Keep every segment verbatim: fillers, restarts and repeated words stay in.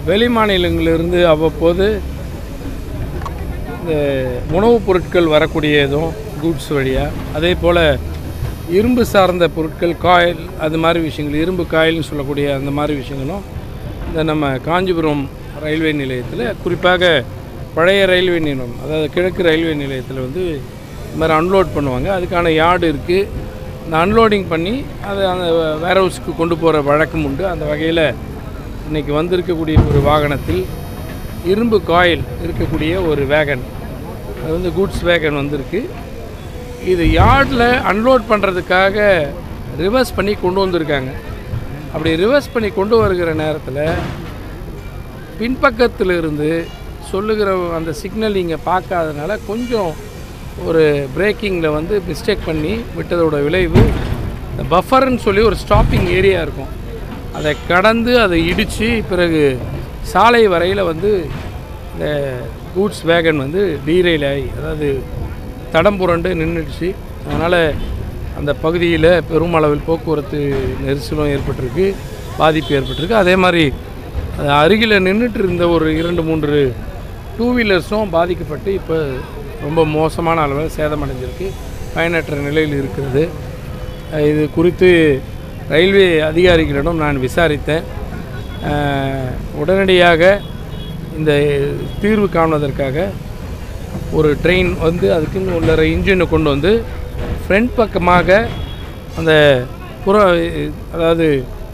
வெளி மாநிலங்களிலிருந்து அவ்வப்போது இந்த உணவுப் பொருட்கள் வரக்கூடியதும் கூட்ஸ் வழியாக, அதே போல் இரும்பு சார்ந்த பொருட்கள் காயில் அது மாதிரி விஷயங்கள், இரும்பு காயில்னு சொல்லக்கூடிய அந்த மாதிரி விஷயங்களும் இந்த நம்ம காஞ்சிபுரம் ரயில்வே நிலையத்தில், குறிப்பாக பழைய ரயில்வே நிலையம் அதாவது கிழக்கு ரயில்வே நிலையத்தில் வந்து இது மாதிரி அன்லோட் பண்ணுவாங்க. அதுக்கான யார்டு இருக்குது. இந்த அன்லோடிங் பண்ணி அதை அந்த வேர் ஹவுஸுக்கு கொண்டு போகிற வழக்கம் உண்டு. அந்த வகையில் இன்றைக்கி வந்திருக்கக்கூடிய ஒரு வாகனத்தில் இரும்பு காயில் இருக்கக்கூடிய ஒரு வேகன், அது வந்து கூட்ஸ் வேகன் வந்திருக்கு. இது யார்டில் அன்லோட் பண்ணுறதுக்காக ரிவர்ஸ் பண்ணி கொண்டு வந்திருக்காங்க. அப்படி ரிவர்ஸ் பண்ணி கொண்டு வருகிற நேரத்தில் பின்பக்கத்தில் இருந்து சொல்லுகிற அந்த சிக்னல் இங்கே பார்க்காதனால கொஞ்சம் ஒரு பிரேக்கிங்கில் வந்து மிஸ்டேக் பண்ணி விட்டதோட விளைவு இந்த பஃபர்ன்னு சொல்லி ஒரு ஸ்டாப்பிங் ஏரியா இருக்கும், அதை கடந்து அதை இடித்து பிறகு சாலை வரையில் வந்து இந்த கூட்ஸ் வேகன் வந்து டீரெயில் ஆகி, அதாவது தடம் புரண்டு நின்றுடுச்சு. அதனால் அந்த பகுதியில் பெருமளவில் போக்குவரத்து நெரிசலும் ஏற்பட்டிருக்கு, பாதிப்பு ஏற்பட்டிருக்கு. அதே மாதிரி அது அருகில் நின்றுட்டு இருந்த ஒரு இரண்டு மூன்று டூ வீலர்ஸும் பாதிக்கப்பட்டு இப்போ ரொம்ப மோசமான அளவில் சேதமடைஞ்சிருக்கு, பயனற்ற நிலையில் இருக்கிறது. இது குறித்து ரயில்வே அதிகாரிகளிடம் நான் விசாரித்தேன். உடனடியாக இந்த தீர்வு காணுவதற்காக ஒரு ட்ரெயின் வந்து அதுக்குன்னு உள்ள இன்ஜினை கொண்டு வந்து ஃப்ரண்ட் பக்கமாக அந்த புற அதாவது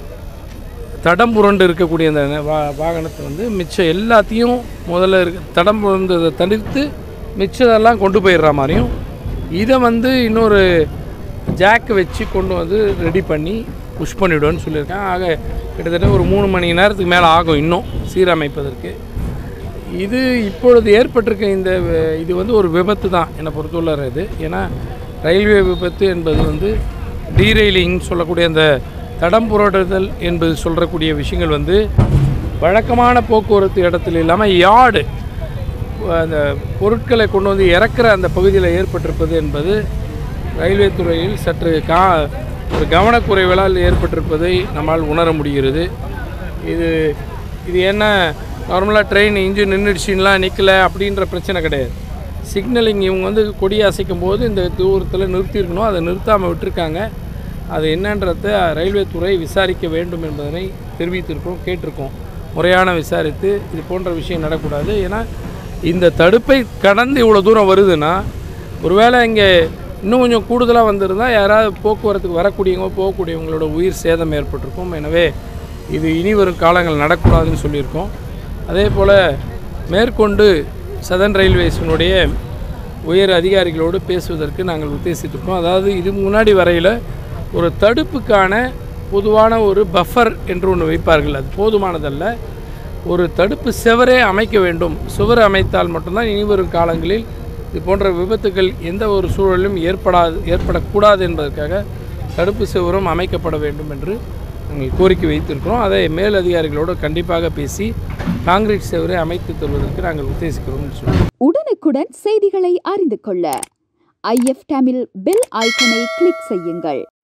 தடம் புரண்டு இருக்கக்கூடிய அந்த வா வாகனத்தை வந்து மிச்சம் எல்லாத்தையும் முதல்ல இருக்க தடம் புரண்டதை தடுத்து மிச்சதெல்லாம் கொண்டு போயிடுற மாதிரியும், இதை வந்து இன்னொரு ஜாக்கு வச்சு கொண்டு வந்து ரெடி பண்ணி புஷ் பண்ணிவிடுவேன்னு சொல்லியிருக்கேன். ஆக கிட்டத்தட்ட ஒரு மூணு மணி நேரத்துக்கு மேலே ஆகும் இன்னும் சீரமைப்பதற்கு. இது இப்பொழுது ஏற்பட்டிருக்க இந்த இது வந்து ஒரு விபத்து தான் என்னை பொறுத்துள்ள இது. ஏன்னா ரயில்வே விபத்து என்பது வந்து டீரெயிலிங் சொல்லக்கூடிய அந்த தடம் புரட்டுதல் என்பது சொல்கிறக்கூடிய விஷயங்கள் வந்து வழக்கமான போக்குவரத்து இடத்துல இல்லாமல் யார்டு அந்த பொருட்களை கொண்டு வந்து இறக்குற அந்த பகுதியில் ஏற்பட்டிருப்பது என்பது ரயில்வே துறையில் சற்று கா ஒரு கவனக்குறைவலால் ஏற்பட்டிருப்பதை நம்மால் உணர முடிகிறது. இது இது என்ன நார்மலாக ட்ரெயின் இன்ஜின் நின்றுடுச்சின்லாம் நிற்கலை அப்படின்ற பிரச்சனை கிடையாது. சிக்னலிங் இவங்க வந்து கொடி அசைக்கும் போது இந்த தூரத்தில் நிறுத்தியிருக்கணும், அதை நிறுத்தாமல் விட்டுருக்காங்க. அது என்னன்றதை ரயில்வே துறை விசாரிக்க வேண்டும் என்பதனை தெரிவித்திருக்கோம், கேட்டிருக்கோம். முறையான விசாரித்து இது போன்ற விஷயம் நடக்கூடாது. ஏன்னா இந்த தடுப்பை கடந்து இவ்வளோ தூரம் வருதுன்னா, ஒருவேளை இங்கே இன்னும் கொஞ்சம் கூடுதலாக வந்திருந்தால் யாராவது போக்குவரத்துக்கு வரக்கூடியவங்க போகக்கூடியவங்களோட உயிர் சேதம் ஏற்பட்டிருக்கும். எனவே இது இனி வரும் காலங்கள் நடக்கூடாதுன்னு சொல்லியிருக்கோம். அதே போல் மேற்கொண்டு சதன் ரயில்வேஸினுடைய உயர் அதிகாரிகளோடு பேசுவதற்கு நாங்கள் உத்தேசித்திருக்கோம். அதாவது இது முன்னாடி வரையில் ஒரு தடுப்புக்கான பொதுவான ஒரு பஃபர் என்று ஒன்று வைப்பார்கள், அது போதுமானதல்ல. ஒரு தடுப்பு சுவரே அமைக்க வேண்டும். சுவர் அமைத்தால் மட்டும்தான் இனிவரும் காலங்களில் இது போன்ற விபத்துகள் எந்த ஒரு சூழலிலும் ஏற்படாது ஏற்படக்கூடாது என்பதற்காக தடுப்பு சுவரும் அமைக்கப்பட வேண்டும் என்று நாங்கள் கோரிக்கை வைத்திருக்கிறோம். அதை மேல் அதிகாரிகளோடு கண்டிப்பாக பேசி காங்கிரீட் சுவரை அமைத்து தருவதற்கு நாங்கள் உத்தேசிக்கிறோம் என்று சொல்லுவோம். உடனுக்குடன் செய்திகளை அறிந்து கொள்ள ஐ எஃப் தமிழ் பெல் ஐக்கனை கிளிக் செய்யுங்கள்.